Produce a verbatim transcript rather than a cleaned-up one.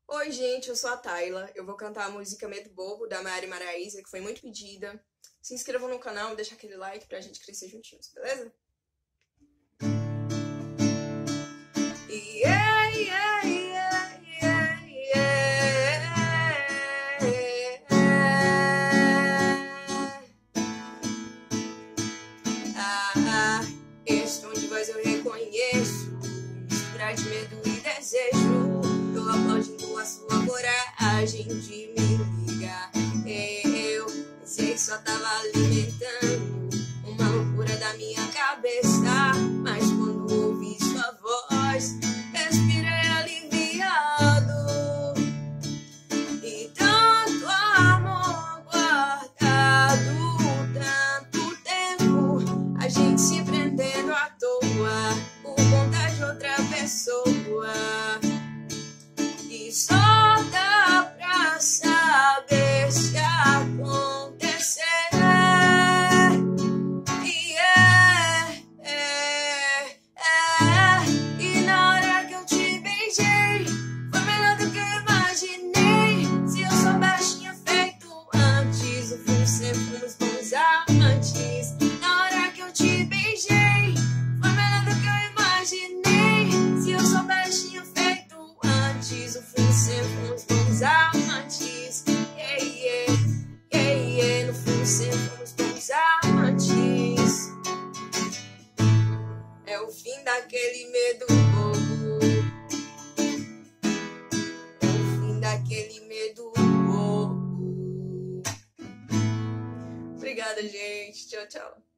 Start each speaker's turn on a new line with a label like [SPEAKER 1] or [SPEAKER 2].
[SPEAKER 1] Oi, gente, eu sou a Tayla. Eu vou cantar a música Medo Bobo, da Maiara e Maraísa, que foi muito pedida. Se inscrevam no canal e deixa aquele like pra gente crescer juntinhos, beleza? Yeah, yeah, yeah, yeah, yeah. Ah, ah, este tom de voz eu reconheço, mistura de medo e desejo. Tô aplaudindo a sua coragem de me ligar. Eu pensei que só tava alimentando uma loucura da minha cabeça, mas quando ouvi sua voz, respirei aliviado. E tanto amor guardado, tanto tempo, a gente se prendendo à toa por conta de outra pessoa. E só dá pra saber se acontecer. E é, é, é. E na hora que eu te beijei, foi melhor do que eu imaginei. Se eu soubesse, tinha feito antes. No fundo, sempre fomos bons amantes. Na hora que eu te beijei, foi melhor do que eu imaginei. Se eu soubesse, tinha feito antes. No fundo, sempre fomos bons amantes. Yeah, yeah, yeah, yeah. No fundo, sempre fomos bons amantes. É o fim daquele medo bobo. É o fim daquele medo bobo. Obrigada, gente. Tchau, tchau.